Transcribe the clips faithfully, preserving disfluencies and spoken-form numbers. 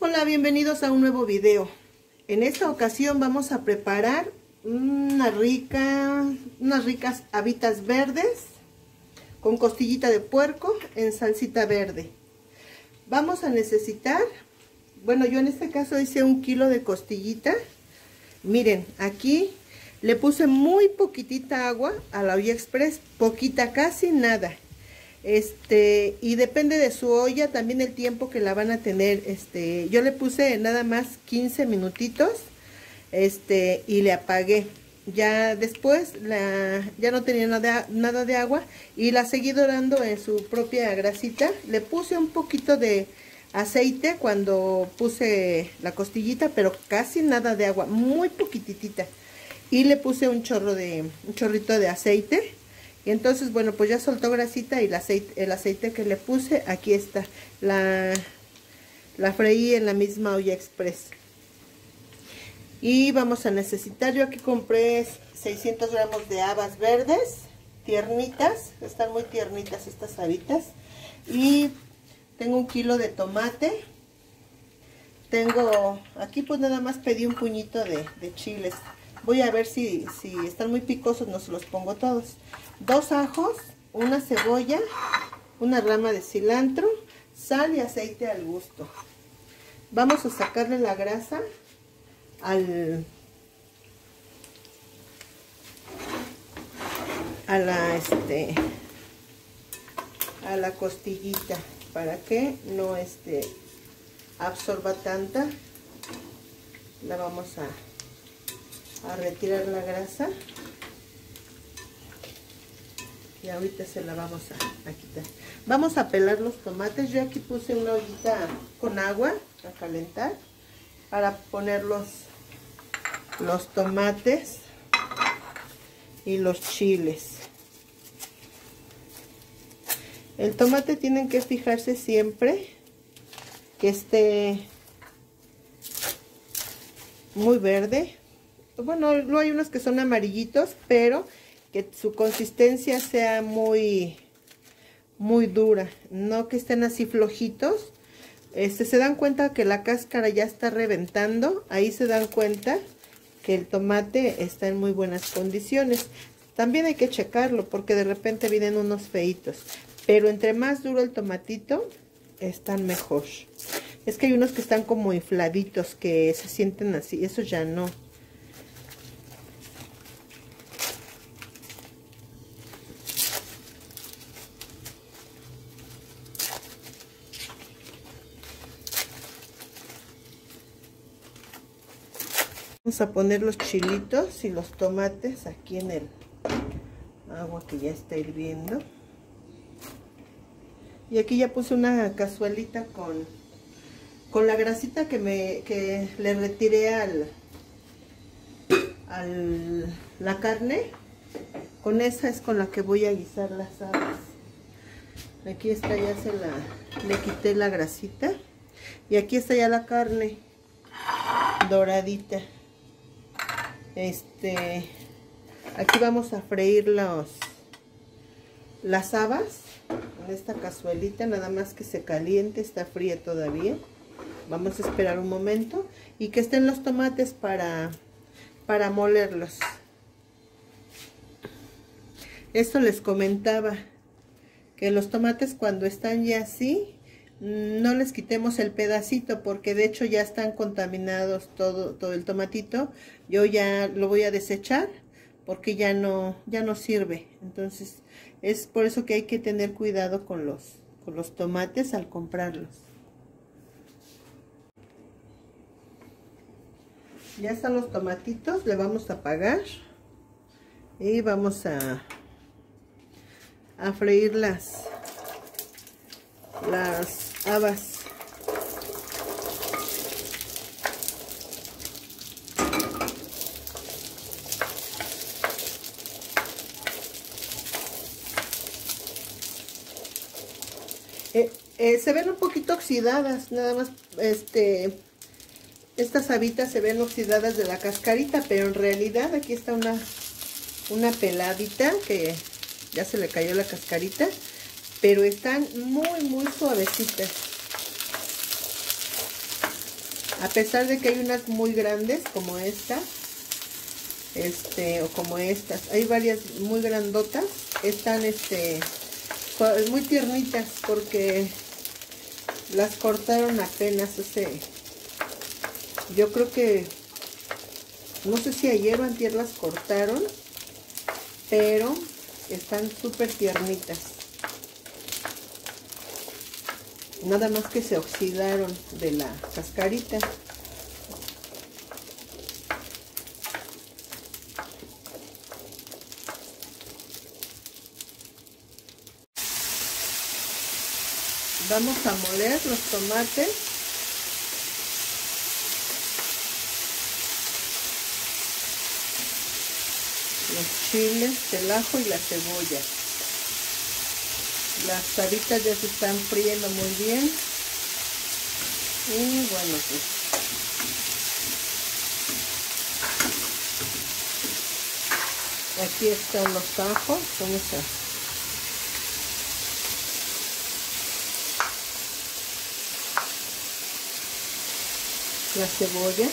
Hola, bienvenidos a un nuevo video. En esta ocasión vamos a preparar una rica, unas ricas habitas verdes con costillita de puerco en salsita verde. Vamos a necesitar, bueno, yo en este caso hice un kilo de costillita. Miren, aquí le puse muy poquitita agua a la olla express, poquita, casi nada. Este, y depende de su olla también el tiempo que la van a tener. Este, yo le puse nada más quince minutitos, este, y le apagué. Ya después la, ya no tenía nada, nada de agua y la seguí dorando en su propia grasita. Le puse un poquito de aceite cuando puse la costillita, pero casi nada de agua, muy poquititita. Y le puse un chorro de, un chorrito de aceite. Y entonces, bueno, pues ya soltó grasita y el aceite, el aceite que le puse, aquí está. La, la freí en la misma olla express. Y vamos a necesitar, yo aquí compré seiscientos gramos de habas verdes, tiernitas, están muy tiernitas estas habitas. Y tengo un kilo de tomate. Tengo, aquí pues nada más pedí un puñito de, de chiles. Voy a ver si, si están muy picosos, no se los pongo todos. Dos ajos, una cebolla, una rama de cilantro, sal y aceite al gusto. Vamos a sacarle la grasa al, a la este, a la costillita para que no este, absorba tanta. La vamos a, a retirar la grasa. Y ahorita se la vamos a, a quitar. Vamos a pelar los tomates. Yo aquí puse una ollita con agua a calentar para poner los, los tomates y los chiles. El tomate tienen que fijarse siempre que esté muy verde. Bueno, no hay unos que son amarillitos, pero que su consistencia sea muy muy dura, no que estén así flojitos. Este, se dan cuenta que la cáscara ya está reventando, ahí se dan cuenta que el tomate está en muy buenas condiciones. También hay que checarlo porque de repente vienen unos feitos, pero entre más duro el tomatito están mejor. Es que hay unos que están como infladitos, que se sienten así, eso ya no. Vamos a poner los chilitos y los tomates aquí en el agua que ya está hirviendo. Y aquí ya puse una cazuelita con, con la grasita que, me, que le retiré al, al la carne. Con esa es con la que voy a guisar las habas. Aquí está, ya se la, le quité la grasita. Y aquí está ya la carne doradita. Este, aquí vamos a freír los, las habas en esta cazuelita, nada más que se caliente, está fría todavía. Vamos a esperar un momento y que estén los tomates para, para molerlos. Esto les comentaba, que los tomates cuando están ya así, no les quitemos el pedacito porque de hecho ya están contaminados todo, todo el tomatito. Yo ya lo voy a desechar porque ya no, ya no sirve. Entonces es por eso que hay que tener cuidado con los, con los tomates al comprarlos. Ya están los tomatitos, le vamos a apagar y vamos a, a freír las, las habas. Eh, eh, se ven un poquito oxidadas, nada más, este, estas habitas se ven oxidadas de la cascarita, pero en realidad aquí está una, una peladita que ya se le cayó la cascarita, pero están muy muy suavecitas. A pesar de que hay unas muy grandes como esta, este, o como estas, hay varias muy grandotas, están este, muy tiernitas porque las cortaron apenas hace, yo creo que, no sé si ayer o antier las cortaron, pero están súper tiernitas. Nada más que se oxidaron de la cascarita. Vamos a moler los tomates. Los chiles, el ajo y la cebolla. Las habitas ya se están friendo muy bien. Y bueno, pues aquí están los ajos. Vamos a la cebolla.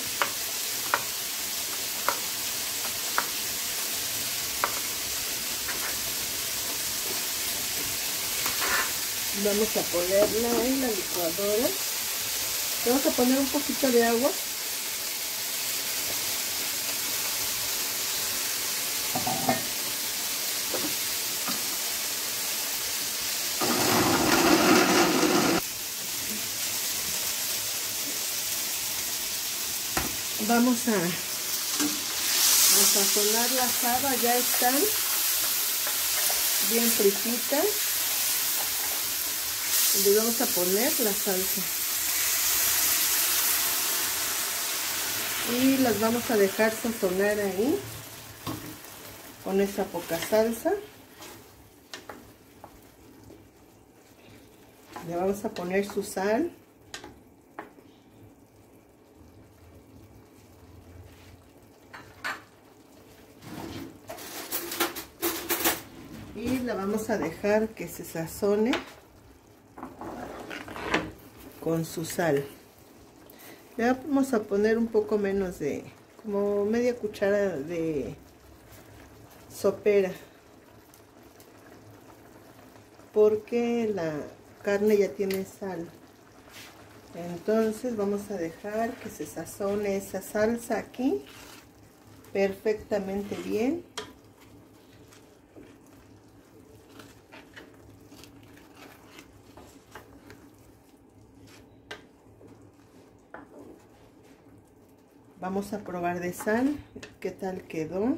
Vamos a ponerla en la licuadora. Vamos a poner un poquito de agua. Vamos a, a sazonar las habas, ya están bien frititas. Le vamos a poner la salsa y las vamos a dejar sazonar ahí con esa poca salsa. Le vamos a poner su sal. Y la vamos a dejar que se sazone con su sal. Le vamos a poner un poco menos de, como media cuchara de sopera, porque la carne ya tiene sal. Entonces vamos a dejar que se sazone esa salsa aquí perfectamente bien. Vamos a probar de sal, qué tal quedó.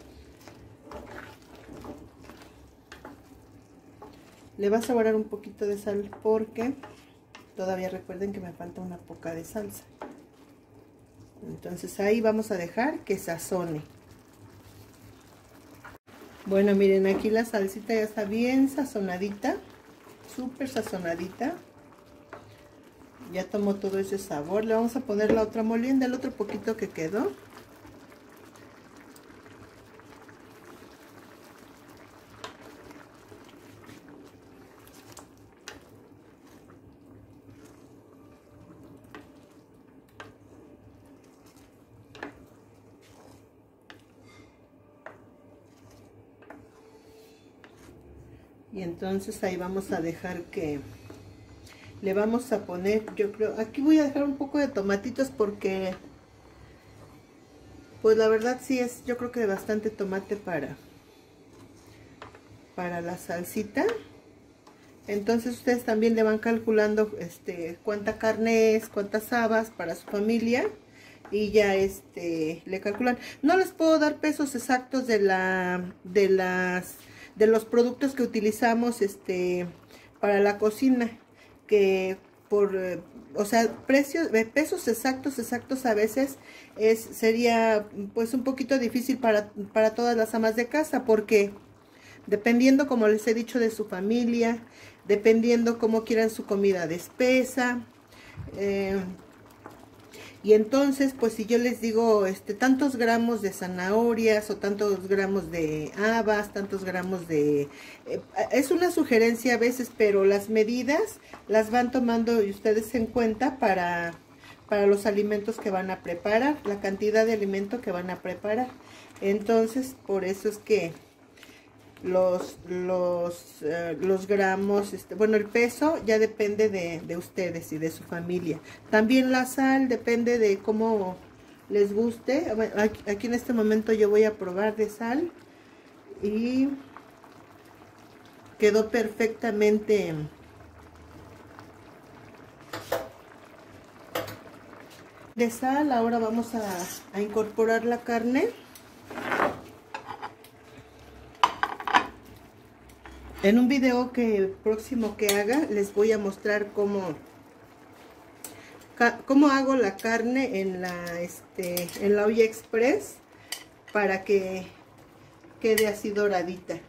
Le va a sobrar un poquito de sal porque todavía recuerden que me falta una poca de salsa. Entonces ahí vamos a dejar que sazone. Bueno, miren, aquí la salsita ya está bien sazonadita, súper sazonadita. Ya tomó todo ese sabor. Le vamos a poner la otra molienda, el otro poquito que quedó. Y entonces ahí vamos a dejar que le vamos a poner, yo creo, aquí voy a dejar un poco de tomatitos porque pues la verdad sí es, yo creo que de bastante tomate para para la salsita. Entonces ustedes también le van calculando este cuánta carne es, cuántas habas para su familia y ya este le calculan. No les puedo dar pesos exactos de la de las de los productos que utilizamos este para la cocina, que por, eh, o sea, precios, pesos exactos, exactos a veces es, sería pues un poquito difícil para, para todas las amas de casa, porque dependiendo, como les he dicho, de su familia, dependiendo cómo quieran su comida de espesa, eh, y entonces, pues si yo les digo este tantos gramos de zanahorias o tantos gramos de habas, tantos gramos de... Eh, es una sugerencia a veces, pero las medidas las van tomando ustedes en cuenta para, para los alimentos que van a preparar, la cantidad de alimento que van a preparar. Entonces, por eso es que los los uh, los gramos, este, bueno, el peso ya depende de, de ustedes y de su familia. También la sal depende de cómo les guste. Aquí, aquí en este momento yo voy a probar de sal y quedó perfectamente de sal. Ahora vamos a, a incorporar la carne. En un video que próximo que haga les voy a mostrar cómo cómo hago la carne en la este en la olla express para que quede así doradita.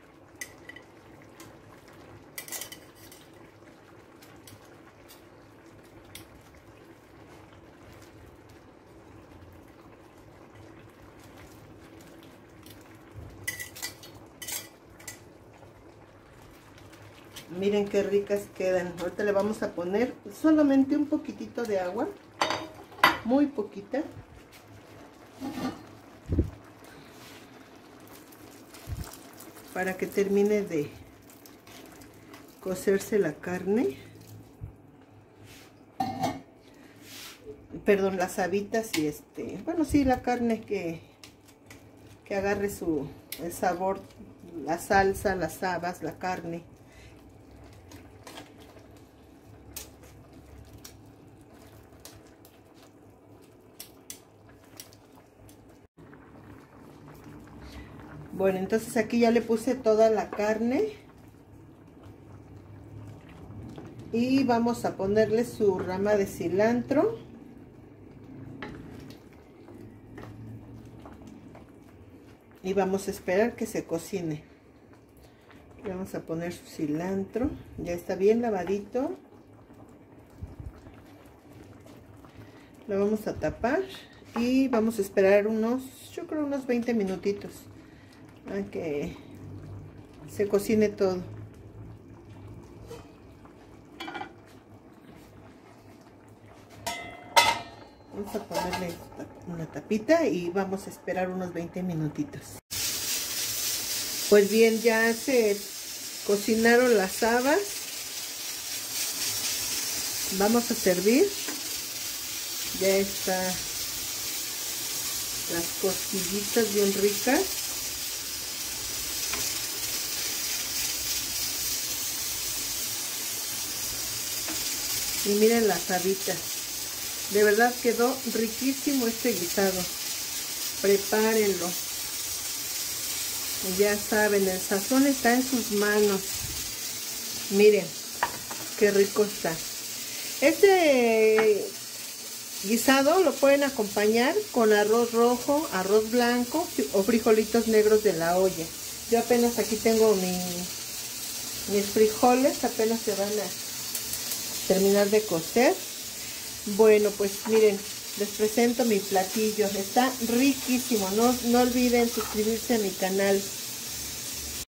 Miren qué ricas quedan. Ahorita le vamos a poner solamente un poquitito de agua, muy poquita, para que termine de cocerse la carne, perdón, las habitas y este, bueno, sí, la carne que, que agarre su el sabor, la salsa, las habas, la carne. Bueno, entonces aquí ya le puse toda la carne y vamos a ponerle su rama de cilantro. Y vamos a esperar que se cocine. Le vamos a poner su cilantro, ya está bien lavadito. Lo vamos a tapar y vamos a esperar unos, yo creo unos veinte minutitos a que se cocine todo. Vamos a ponerle una tapita y vamos a esperar unos veinte minutitos. Pues bien, ya se cocinaron las habas. Vamos a servir. Ya están las costillitas bien ricas. Y miren las habitas. De verdad quedó riquísimo este guisado. Prepárenlo. Ya saben, el sazón está en sus manos. Miren qué rico está. Este guisado lo pueden acompañar con arroz rojo, arroz blanco o frijolitos negros de la olla. Yo apenas aquí tengo mi, mis frijoles, apenas se van a terminar de cocer. Bueno, pues miren, les presento mi platillo. Está riquísimo. No, no olviden suscribirse a mi canal.